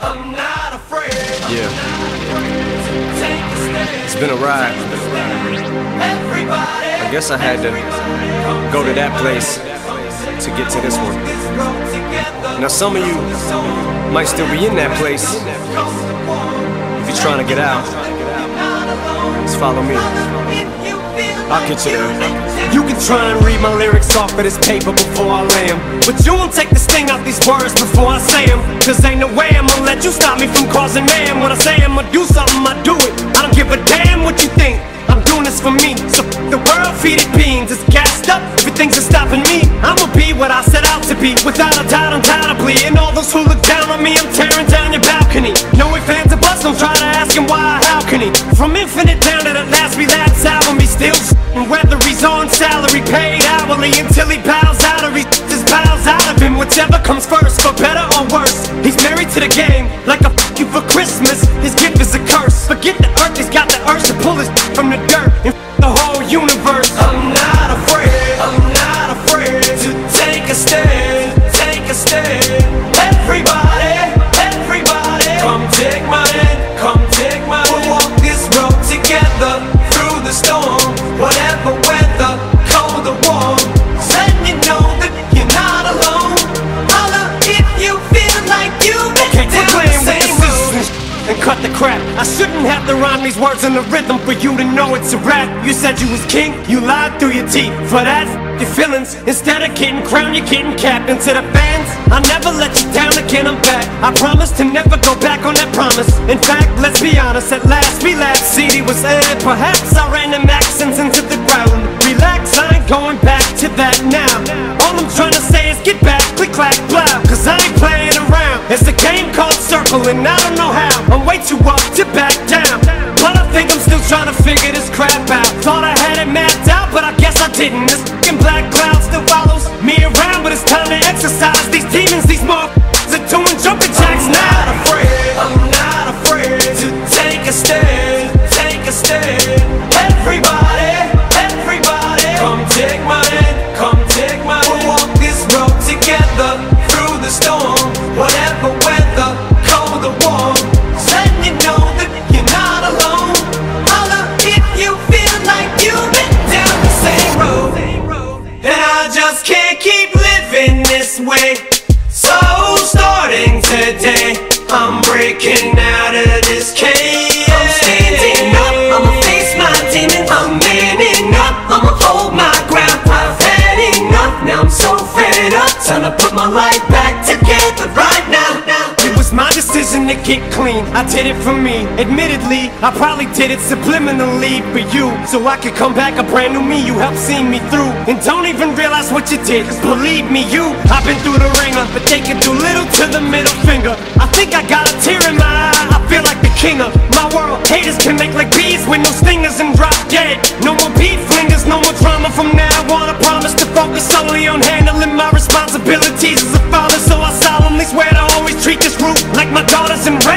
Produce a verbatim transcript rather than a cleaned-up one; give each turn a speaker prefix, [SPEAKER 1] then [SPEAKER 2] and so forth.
[SPEAKER 1] I'm not afraid.
[SPEAKER 2] Yeah.
[SPEAKER 1] Take a stand.
[SPEAKER 2] It's been a ride.
[SPEAKER 1] Everybody.
[SPEAKER 2] I guess I had to go to that place to get to this one. Now some of you might still be in that place. If you're trying to get out, just follow me. I'll get you there.
[SPEAKER 1] You can try and read my lyrics off of this paper before I lay 'em, but you won't take the sting out these words before I say 'em. Cause ain't no way I'm gonna let you stop me from causing mayhem. When I say I'm gonna do something, I do it. I don't give a damn what you think. I'm doing this for me. So f the world, feed it beans. It's gassed up, everything's stopping me. I'ma be what I set out to be, without a doubt, undoubtedly. And all those who look down on me, I'm tearing down your balcony. No ifs, ands, or buts, don't try to ask him why or how can he. From infinite down to the last relapse album, he still s***ing whether he's on salary, paid hourly, until he bows out or he just bows out of him. Whichever comes first, for better or worse. He's married to the game, like a f you for Christmas. His gift is a curse. Forget the earth, he's got the urge to pull his from the dirt and f the whole universe. I'm not afraid, I'm not afraid to take a stand, take a stand. Everybody, everybody, come take my hand, come take my hand. We'll walk this road together through the storm, whatever weather, cold or warm. Letting you know that you're not alone. Holla if you feel like you've been down the same road. And cut the crap. I shouldn't have to rhyme these words in the rhythm for you to know it's a rap. You said you was king, you lied through your teeth. For that, f your feelings. Instead of getting crowned, you're getting capped. And to the fans, I never let you down again, I'm back. I promise to never go back on that promise. In fact, let's be honest, at last we laughed. C D was aired, perhaps I ran them accents into the ground. Relax, I ain't going back to that now. All I'm trying to say is get back, click, clack, blow. Cause I ain't playing around. It's a game called Circle and I don't know how. I'm way too up to back down, but I think I'm still trying to figure this crap out. Thought I had it mapped out, but I guess I didn't. This fucking black cloud still follows me around, but it's time to exercise these demons. These motherfuckers are doing jumping jacks now. I'm not afraid, I'm not afraid to take a stand, take a stand. Everybody, everybody, come take my hand, come take my hand. We'll walk this road together through the storm, whatever weather, cold or warm. Letting you know that you're not alone. Holla if you feel like you've been down the same road. And I just can't keep living this way. So starting today, I'm breaking out of this cage. I'm standing up, I'ma face my demons. I'm manning up, I'ma hold my ground. I've had enough, now I'm so fed up. Time to put my life back together right now. It was my decision to get clean, I did it for me. Admittedly, I probably did it subliminally for you, so I could come back a brand new me. You helped see me through, and don't even realize what you did. Cause believe me, you, I've been through the ringer, but they can do little to the middle finger. I think I got a tear in my eye, I feel like the king of my world. Haters can make like bees with no stingers and drop dead. No more beat flingers, no more drama from now on. I promise to focus solely on handling my responsibilities as a father. So I solemnly swear to always treat this root like my daughters and